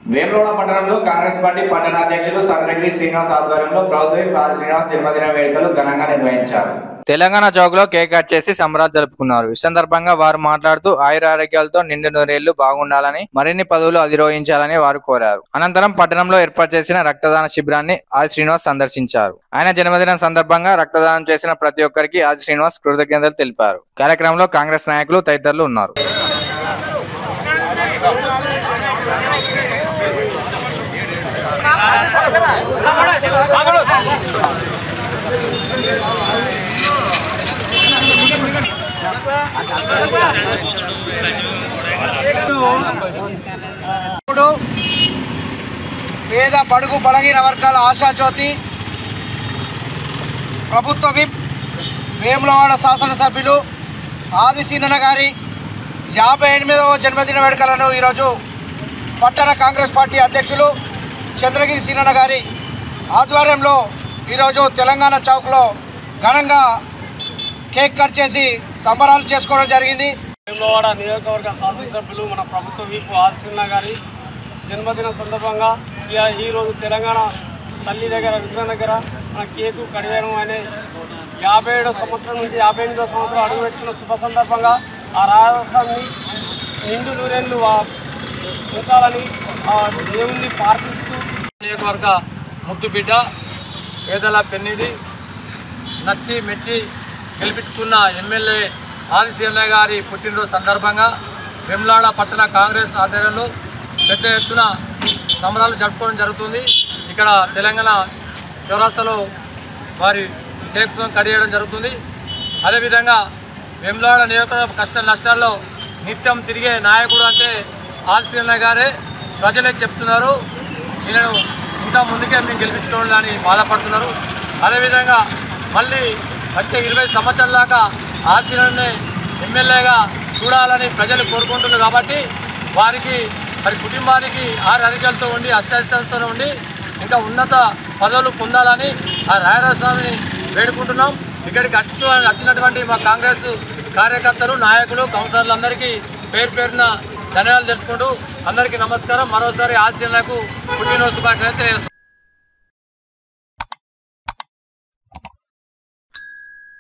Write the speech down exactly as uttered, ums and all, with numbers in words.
వేములవాడ పట్టణంలో కాంగ్రెస్ పార్టీ పట్టణ అధ్యక్షులు సంద్రగిరి శ్రీనివాస్ ఆధ్వర్యంలో ప్రభుత్వ పాద శ్రీనివాస్ జన్మదిన వేడుకలు ఘనంగా నిర్వహించారు. తెలంగాణ చౌక్ లో కేక్ కట్ చేసి సంబరాలు జరుపుకున్నారు. ఈ సందర్భంగా వారు మాట్లాడుతూ ఆయుర ఆరోగ్యాలతో నిండు నూరేళ్లు బాగుండాలని, మరిన్ని పదవులు అధిరోహించాలని వారు కోరారు. అనంతరం పట్టణంలో ఏర్పాటు చేసిన రక్తదాన శిబిరాన్ని ఆది శ్రీనివాస్ సందర్శించారు. ఆయన జన్మదినం సందర్భంగా రక్తదానం చేసిన ప్రతి ఒక్కరికి ఆది శ్రీనివాస్ కృతజ్ఞతలు తెలిపారు. కార్యక్రమంలో కాంగ్రెస్ నాయకులు తదితరులు ఉన్నారు. పేద బడుగు బలహీన వర్గాల ఆశాజ్యోతి ప్రభుత్వ విప్ వేములవాడ శాసనసభ్యులు ఆది సీనన్న గారి యాభై ఎనిమిదవ జన్మదిన వేడుకలను ఈరోజు పట్టణ కాంగ్రెస్ పార్టీ అధ్యక్షులు చంద్రగిరి సీనన్న గారి ఆధ్వర్యంలో ఈరోజు తెలంగాణ చౌక్లో ఘనంగా కేక్ కట్ చేసి సంబరాలు చేసుకోవడం జరిగింది. వేములవాడ నియోజకవర్గ శాసనసభ్యులు మన ప్రభుత్వ వీపు ఆది సీనన్న గారి జన్మదిన సందర్భంగా ఈరోజు తెలంగాణ తల్లి దగ్గర విగ్రహం దగ్గర మన కేకు కడియడం అనే యాభై ఏడో సంవత్సరం నుంచి యాభై ఎనిమిదో సంవత్సరం అడుగుపెట్టిన శుభ సందర్భంగా ఆ రాష్ట్రాన్ని నిండు నూరేళ్లు ఉంచాలని దేవుణ్ణి ప్రార్థిస్తూ నియోజకవర్గ ముద్దు బిడ్డ పేదల పెన్నిది నచ్చి మెచ్చి గెలిపించుకున్న ఎమ్మెల్యే ఆది సీనన్న గారి పుట్టినరోజు సందర్భంగా వేములవాడ పట్టణ కాంగ్రెస్ ఆధ్వర్యంలో పెద్ద ఎత్తున సంబరాలు జరుపుకోవడం జరుగుతుంది. ఇక్కడ తెలంగాణ చౌరస్తాలో వారి కేక్స్ కడియడం జరుగుతుంది. అదేవిధంగా వేములవాడ నియోజకవర్గ కష్ట నష్టాల్లో నిత్యం తిరిగే నాయకుడు అంటే ఆది సీనన్న గారే ప్రజలే చెప్తున్నారు. ఈయనను ఇంకా ముందుకే మేము గెలిపించుకోవాలని బాధపడుతున్నారు. అదేవిధంగా మళ్ళీ వచ్చే ఇరవై సంవత్సరాల దాకా ఆది సీనన్నే ఎమ్మెల్యేగా చూడాలని ప్రజలు కోరుకుంటున్నారు. కాబట్టి వారికి మరి కుటుంబానికి ఆరు ఆరోగ్యాలతో ఉండి అష్టాయిష్టాలతో ఉండి ఇంకా ఉన్నత పదవులు పొందాలని ఆ రాయరాస్వామిని వేడుకుంటున్నాం. ఇక్కడికి వచ్చి వచ్చినటువంటి మా కాంగ్రెస్ కార్యకర్తలు నాయకులు కౌన్సిలర్లందరికీ పేరు పేరున ధన్యవాదాలు తెలుపుకుంటూ అందరికీ నమస్కారం. మరోసారి ఆది సీనన్నకు పుట్టినరోజు శుభాకాంక్షలు తెలియజేస్తున్నాం.